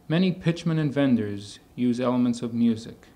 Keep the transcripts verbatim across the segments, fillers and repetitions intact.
Many pitchmen and vendors use elements of music.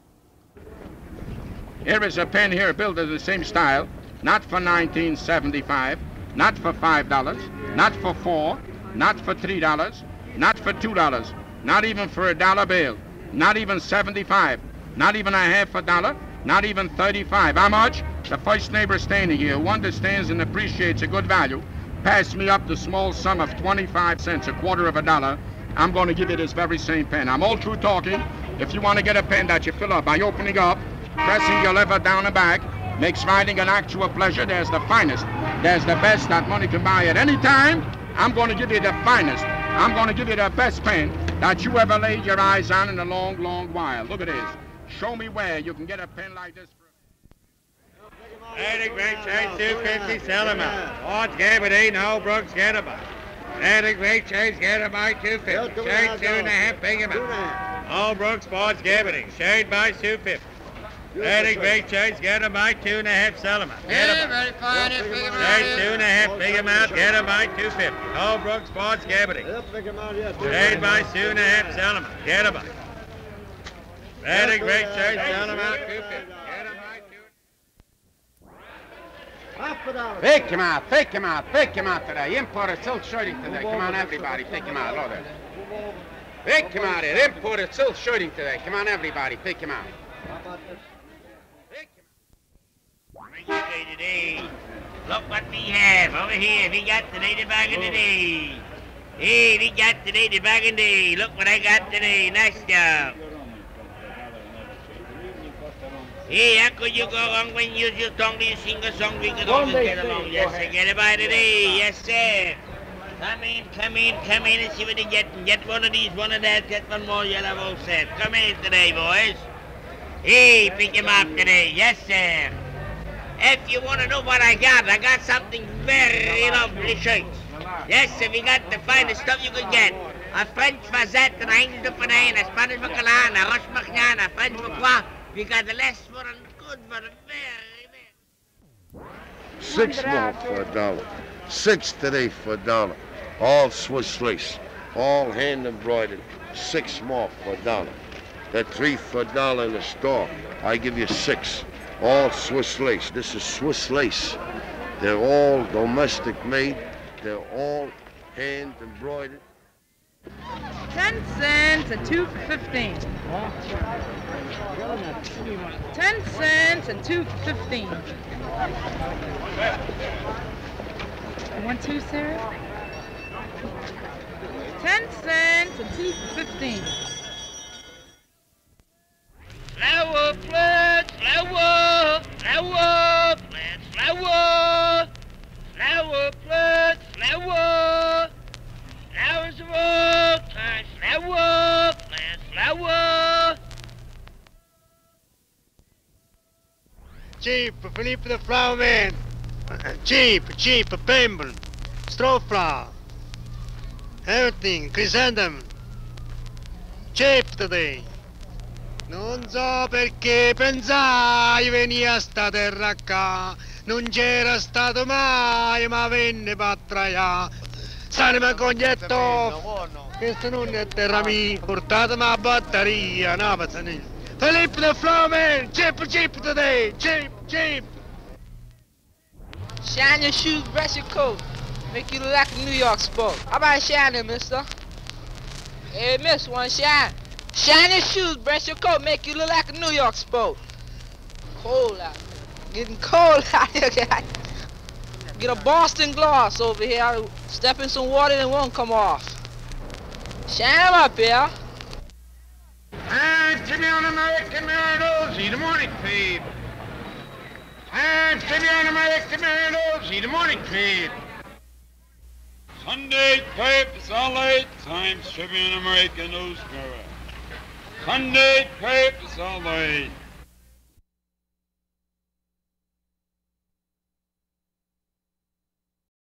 Here is a pen here built in the same style, not for nineteen seventy-five, not for five dollars, not for four, not for three dollars, not for two dollars, not even for a dollar bill, not even seventy-five, not even a half a dollar, not even thirty-five. How much? The first neighbor standing here who understands and appreciates a good value passed me up the small sum of twenty-five cents, a quarter of a dollar. I'm going to give you this very same pen. I'm all through talking. If you want to get a pen that you fill up by opening up, pressing your lever down the back, makes writing an actual pleasure. There's the finest. There's the best that money can buy at any time. I'm going to give you the finest. I'm going to give you the best pen that you ever laid your eyes on in a long, long while. Look at this. Show me where you can get a pen like this. Attic rate change two fifty, sell them out. Odds Gabardine, no Brooks, get them out. Attic rate change, get them out two fifty. Shade two and a half, big them out. All Brooks, Odds Gabardine, shade by two fifty. Attic rate change, get them out two and a half, sell them out. Get them out. Shade two and a half, big them out, get them out two fifty. All Brooks, Odds Gabardine. Shade by two and a half, sell them out. Get them out. Attic rate change, sell them out two fifty. Pick him out, pick him out, pick him out today. Imported silk shirting today. Come on, everybody, pick him out. Look at it. Pick him out here. Imported silk shirting today. Come on, everybody, pick him out. Pick him out. Today. Look what we have over here. We got the native wagon today. Hey, we got the native wagon today. Look what I got today. Nice job. Hey, how could you go wrong when you use your tongue? You sing a song, we could always get along. Yes, sir, get it by today. Yes, sir. Come in, come in, come in and see what you get. Get one of these, one of that, get one more yellow roll set. Come in today, boys. Hey, pick him up today. Yes, sir. If you want to know what I got, I got something very lovely shirts. Yes, sir, we got the finest stuff you could get. A French Fazette, an English de Panay, a Spanish Bacalan, a Roche Marchand, a French Pourquoi. We got the less for a good, but a very, very... Six more for a dollar. Six today for a dollar. All Swiss lace. All hand embroidered. Six more for a dollar. They're three for a dollar in the store. I give you six. All Swiss lace. This is Swiss lace. They're all domestic made. They're all hand embroidered. Ten cents and two for fifteen. Ten cents and two for fifteen. You want two, Sarah? Ten cents and two for fifteen. Flower, plant, flower, flower, plant, flower, flower, plant, flower. Flowers of all time, flower, plant, flower. Cheap for Philippe the Flower Man. Cheap, cheap for Pemble. Straw flower. Everything, chrysanthemum. Cheap today. Non so perché pensai venì a sta terra qua. Non c'era stato mai, ma venne patraia. Sanima cognetto, questo non è terra mia, portatemi a batteria, no, pazzanino. Philippe the Flower Man, cheap, cheap today, cheap, cheap. Shine your shoes, brush your coat. Make you look like a New York sport. How about shining, mister? Hey, miss, one shine. Shine your shoes, brush your coat, make you look like a New York sport. Cold out. Getting cold out here, guys. Get a Boston gloss over here. Step in some water and it won't come off. Shine them up here. And Jimmy on American Marinos, the morning feed. And Jimmy on American Marinos, the morning feed. Sunday papers all late times, Tribune American Newspaper. Sunday papers all late.